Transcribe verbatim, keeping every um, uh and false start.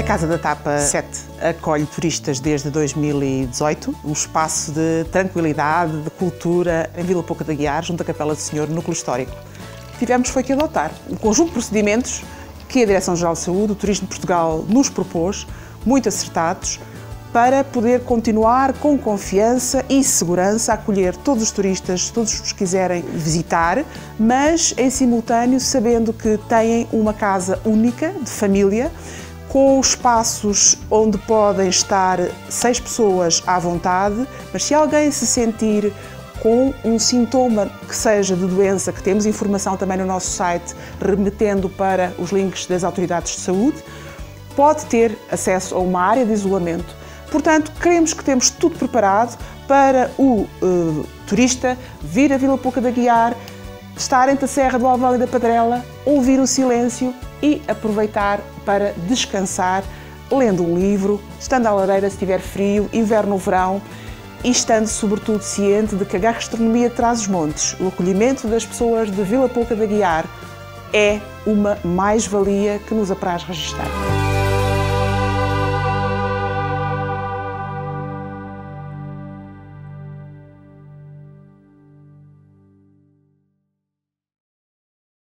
Casa da Tapa sete acolhe turistas desde dois mil e dezoito, um espaço de tranquilidade, de cultura em Vila Pouca de Aguiar, junto à Capela do Senhor, núcleo histórico. Tivemos foi que adotar um conjunto de procedimentos que a Direção-Geral de Saúde, o Turismo de Portugal, nos propôs, muito acertados, para poder continuar com confiança e segurança a acolher todos os turistas, todos os que quiserem visitar, mas em simultâneo sabendo que têm uma casa única, de família, com espaços onde podem estar seis pessoas à vontade, mas se alguém se sentir com um sintoma que seja de doença, que temos informação também no nosso site, remetendo para os links das autoridades de saúde, pode ter acesso a uma área de isolamento. Portanto, queremos que temos tudo preparado para o uh, turista vir a Vila Pouca de Aguiar, estar entre a Serra do Alvão e da Padrela, ouvir o silêncio e aproveitar para descansar, lendo um livro, estando à lareira se tiver frio, inverno ou verão, e estando sobretudo ciente de que a gastronomia traz os montes. O acolhimento das pessoas de Vila Pouca de Aguiar é uma mais-valia que nos apraz registar.